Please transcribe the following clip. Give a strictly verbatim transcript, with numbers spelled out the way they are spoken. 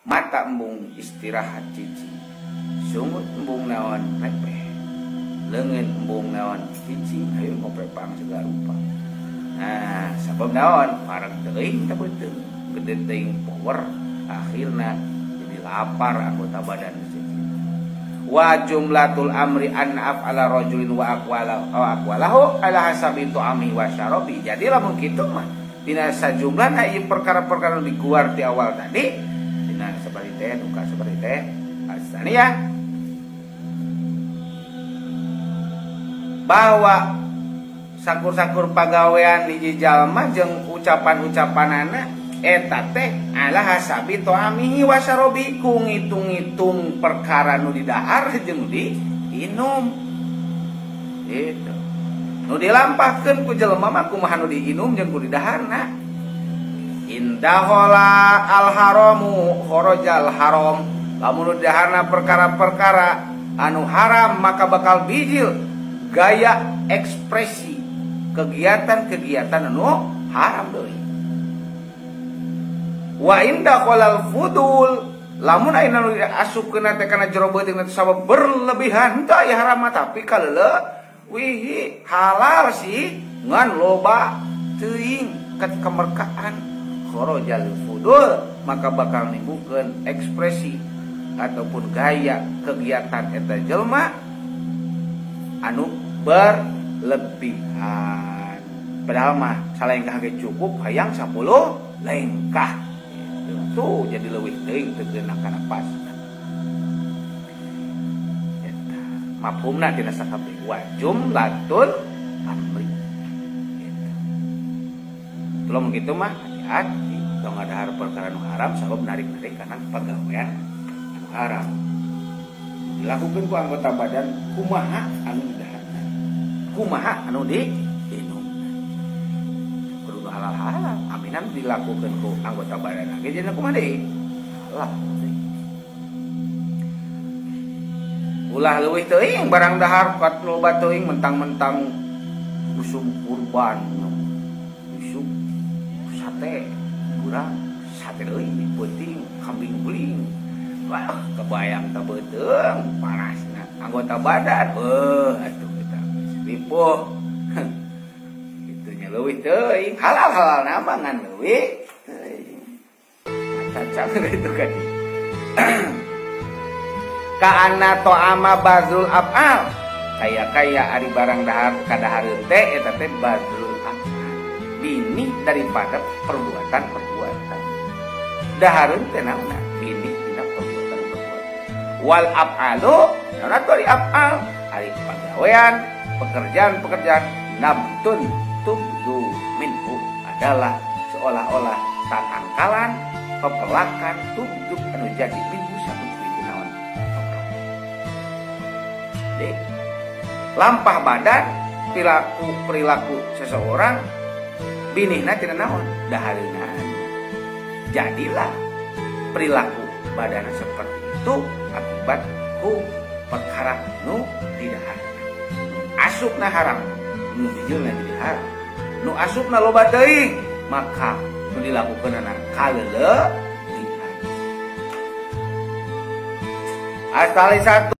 mata embung istirahat cici, sungut embung naon repeh, leungeun embung naon cici, hayu ngoprepang segala rupa. Nah, sabab naon parang teuing teh beuteung, gede teuing power, akhirna jadi lapar anggota badan cici. Wa jumlatul amri an af'ala rajulin wa aqwala wa aqwalahu ala hasabi tu'ami wa syarabi. Jadi lamun kitu mah dina sajumlahna ieu perkara-perkara nu diguar di awal tadi dina sabari teh duka sabari teh asaniyah bahwa sakur-sakur pagawean hiji jalma jeung ucapan-ucapanana eta teh ala hasabi tu'amihi wa syarabi, ku ngitung-ngitung perkara nu didahar jeung nu diinum. Gitu. Nu dilampahkeun ku jelema mah kumaha nu diinum jeung ku didaharna. Indahola al haramu kharajal haram. Lamun nu didaharna perkara-perkara anu haram maka bakal bijil gaya ekspresi kegiatan-kegiatan anu haram deui. Wa inda qalal fudul, lamun ayeuna nu asupkeun teh kana jero beuteung teh sabab berlebihan teh aya haram tapi kaleuleuk wih halal sih ngan loba teuing ket kemerkaan kharajal fudul maka bakal nimbulkeun ekspresi ataupun gaya kegiatan eta jelma anu berlebihan. Padahal mah salengkah ge cukup hayang sapuluh lengkah. Tuh jadi leuwih teuing teu geunah kana pas. Mafhumna tina sakabeh wa jumlatul amri. Gitu. Kalau begitu mah hati-hati kalau ngadahar perkara nu haram sabab narik-narik kana pagawean anu haram. Dilakukeun ku anggota badan kumaha anu didaharna. Kumaha anu diinum. Kudu halal-halal. Aminan dilakukeun ku anggota badan ge jeung kumaha deui? Halal. Ulah leuwih teuing barang dahar kat loba teuing mentang-mentang usum kurban usum sate kurang sate deui penting kambing guling. Wah kebayang teh beuteung panasna anggota badan beuh atuh kita ripuh kitu nya leuwih teuing halal-halal nama ngan leuwih teuing cacang itu kan. Kaana to'ama bazul af'al kaya-kaya ari barang dahar kadahareun teh eta teh bazul af'al bini daripada perbuatan-perbuatan dahareun teh naonna bini dina perbuatan-perbuatan wal af'alu naonna tu ari af'al ari pagawean pekerjaan-pekerjaan nabtun tubdu minhu adalah seolah-olah tatangkalan pepelakan tubdu anu jadi minhu satu lampah badan perilaku perilaku seseorang binihna tina naon dahareunna. Jadilah perilaku badan seperti itu akibat ku perkara nu didaharna. Asupna haram nu bijilna jadi haram, nu asupna loba teuing maka nu dilakukeunna kaleuleuk. Asal satu